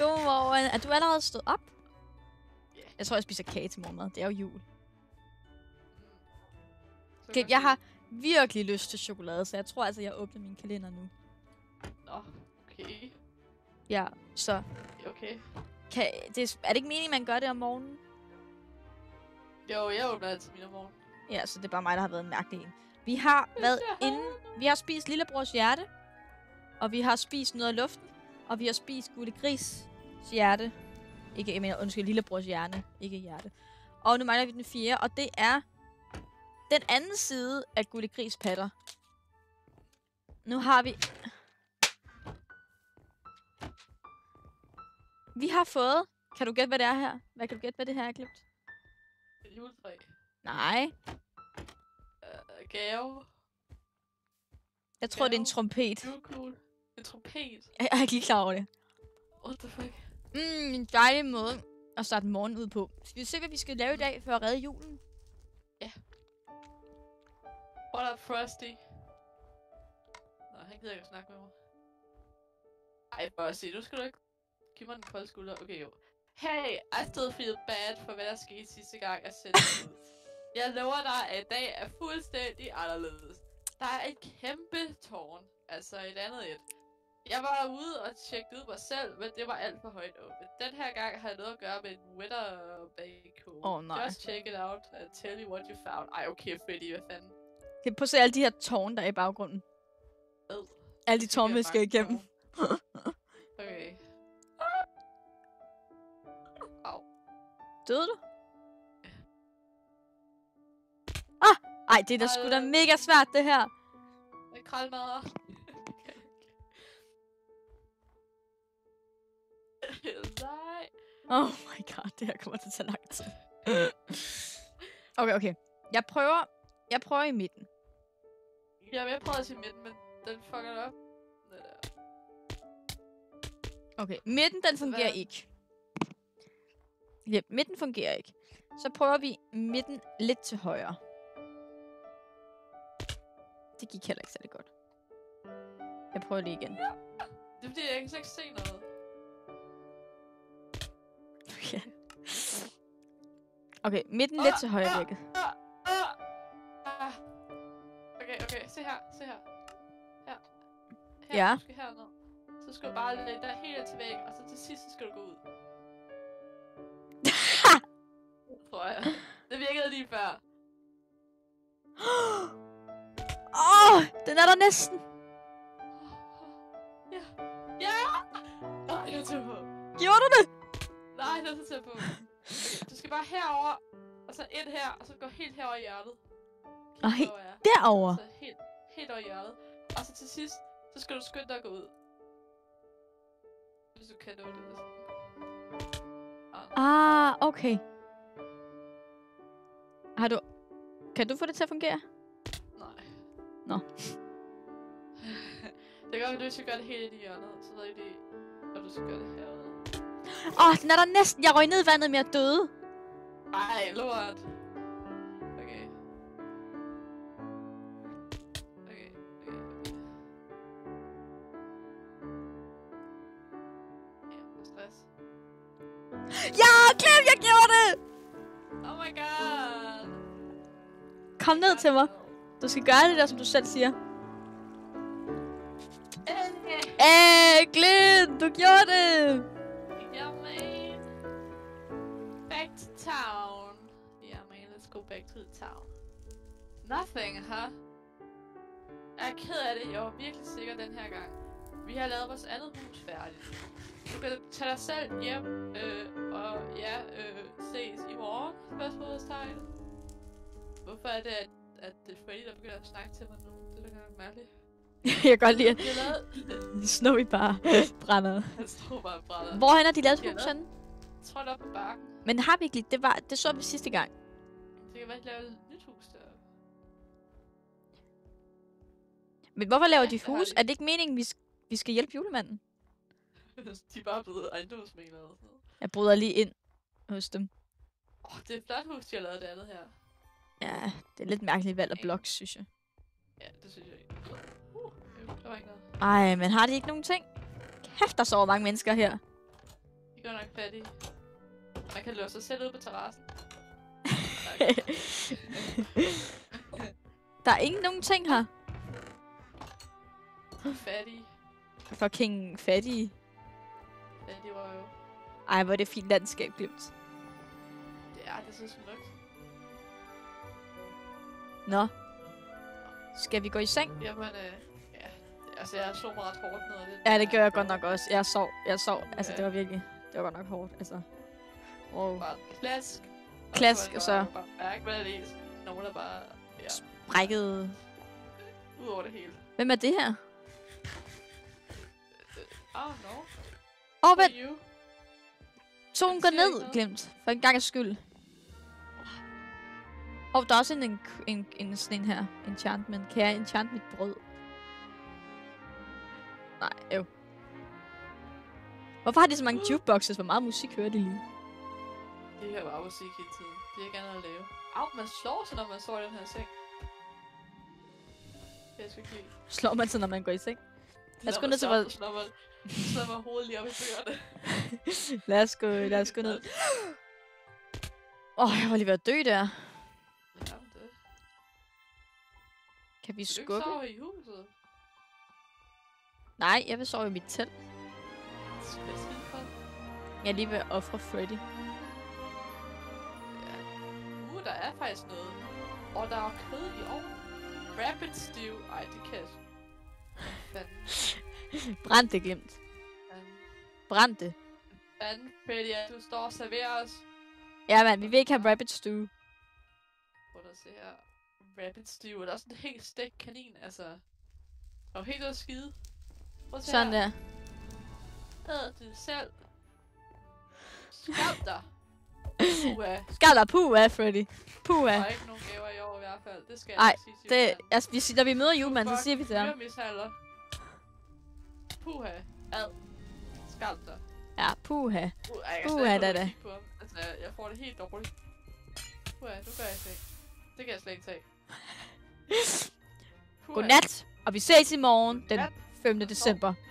Godmorgen. Er du allerede stået op? Ja. Jeg tror, jeg spiser kage til morgenmad. Det er jo jul. Okay, Jeg har virkelig lyst til chokolade, så jeg tror altså, jeg åbner min kalender nu. Nå, okay. Ja, så... Okay. Er det ikke meningen, man gør det om morgenen? Jo, jeg åbner altid min om morgenen. Ja, så det er bare mig, der har været en mærkelig en. Vi har været inde... Vi har spist lillebrors hjerte. Og vi har spist noget af luften. Og vi har spist Gule Gris hjerte. Ikke, jeg mener, undskyld, lillebrors hjerne. Ikke hjerte. Og nu mangler vi den 4. Og det er... den anden side af Gule Gris patter. Nu har vi... Vi har fået... Kan du gætte, hvad det er her? Hvad kan du gætte, hvad det her er, Glimt? Et juletræ. Nej. Gave. Jeg tror, det er en trompet. Julekugle. En trompet. Jeg er ikke lige klar over det. What the fuck? En dejlig måde at starte morgen ud på. Skal vi se, hvad vi skal lave i dag for at redde julen? Ja. What up, Frosty? Nå, han gider ikke at snakke med mig. Ej, Frosty, nu skal du ikke give mig den kolde skulder. Okay, jo. Hey, I still feel bad for hvad der skete sidste gang, jeg sendte ud. Jeg lover dig, at i dag er fuldstændig anderledes. Der er et kæmpe tårn. Altså et andet et. Jeg var ude og tjekkede ud mig selv, men det var alt for højt oppe. Den her gang har jeg noget at gøre med en Weatherback. Nej. Just check it out and tell you what you found. Ej, okay, Freddy, hvad fanden? Kan prøve at se alle de her tårne, der er i baggrunden. Alle de tårne, vi skal igennem. Okay. Au. Døde du? Ej, det er da sgu da mega svært, det her. Jeg kralmadder. Nej. Oh my god, det her kommer til at tage lang tid. Okay. Jeg prøver i midten. Jamen, jeg prøvede at sige midten, men den fucker det op. Det der. Okay, midten den fungerer ikke. Ja, midten fungerer ikke. Så prøver vi midten lidt til højre. Det gik heller ikke særlig godt. Jeg prøver lige igen. Det er fordi, jeg kan slet ikke se noget. Okay, midten lidt til højre virket. Okay, se her. Her. Ja. Du skal herned. Så skal du bare lægge dig helt til væggen, og så til sidst, så skal du gå ud. Tror jeg. Det virkede lige før. Den er der næsten. Ja! Nej, jeg tog på. Gjorde du det? Nej, det er så på. Okay, du skal bare herover, og så ind her, og så gå helt herover i hjertet. Derovre? Så helt over i hjertet. Og så til sidst, så skal du skynde dig at gå ud. Hvis du kan nå det. Okay. Kan du få det til at fungere? Nej. Nå. Det kan godt, at du skal gøre det helt ind i hjørnet, så ved I det, og du skal gøre det herude. Den er der næsten. Jeg røg ned i vandet med at døde. Ej, lort. Okay. Ja, stress. Ja, Clem, jeg gjorde det! Oh my god. Kom ned til mig. Du skal gøre det der, som du selv siger. Glenn, du gjorde det! Yeah, man. Back to town. Yeah, man, let's go back to the town. Nothing, huh? Jeg er ked af det. Jeg var virkelig sikker den her gang. Vi har lavet vores andet hus færdigt. Du kan tage dig selv hjem, og ja, ses i morgen, spørgsmålstegn. Hvorfor er det, at det er Freddy, der begynder at snakke til mig nu? Det er da godt mærkeligt. Jeg kan godt lide, at Snowy bare brænder. Han står bare og brænder. Hvorhen er de lavet hus henne? Jeg tror, det er oppe på bakken. Men har vi ikke det så vi sidste gang. Det kan være, at lave et nyt hus der. Men hvorfor laver de hus? Er det ikke meningen, vi skal hjælpe julemanden? De er bare blevet ejendomsmæglere eller sådan noget. Jeg bryder lige ind hos dem. Det er et flot hus, de har lavet det andet her. Ja, det er lidt mærkeligt valg af blok, synes jeg. Ja, det synes jeg ikke. Der var ikke noget. Ej, men har de ikke nogen ting? Kæft, der sover mange mennesker her. er godt nok fattige. Man kan låse sig selv ud på terrassen. Der er ingen nogen ting her. Fattige. Fucking fattige. Fattige røve. Ej, hvor er det fint landskab, Glimt. Det er så smukt. Nå. Skal vi gå i seng? Jamen, ja. Altså, jeg slog mig ret hårdt ned af det. Ja, det gør jeg godt nok også. Jeg sov. Altså, det var virkelig... Det var godt nok hårdt, altså. Wow. Bare klask. Klask, og så... Bare mærke, hvad det er. Nogen, der bare... Ja. Brækket... Ud over det hele. Hvem er det her? No. Vent. You. Solen går ned, Glimt. For en gang skyld. Der er også en sådan en her. Enchantment. Kan jeg enchant mit brød? Nej, Hvorfor har de så mange jukeboxes? Hvor meget musik hører de lige? De hører bare musik hele tiden. Det er ikke andet at lave. Man slår sig, når man står i den her seng. Det er sgu ikke lide. Slår man sig, når man går i seng? Lad os gå ned til vores... Slår man hovedet lige op i bøgerne. lad os gå ned. Jeg var lige ved at dø der. Jamen det. Kan vi Vil du skubbe? ikke sove i huset? Nej, jeg vil sove i mit telt. Spidsvildt. Jeg er lige ved at ofre Freddy. Ja. Der er faktisk noget. Og der er kød i ovnen. Rapid stew. Ej, det kan jeg. Brænd det, Glimt. Brænd det. Fanden, Freddy, at du står og serverer os. Ja, mand, vi vil ikke have rabbit stew. Prøv at se her. Rapid stew. Og der er sådan en helt stegt kanin, altså. Og helt at skide. Prøv at se Sådan her. der. Det selv. Skab dig. Skal der puha, Freddy? Puha. Der er ikke nogen gaver i år i hvert fald. Det skal jeg Ej, ikke sige til altså, når vi møder julemanden, så siger vi til ham. Dyremishandler. Puha. Ad. Skab dig. Ja, puha. Jeg Puha, da. Altså, jeg får det helt dårligt. Puha, nu gør jeg slet ikke. Det kan jeg slet ikke tage. Godnat, og vi ses i morgen den 5. december.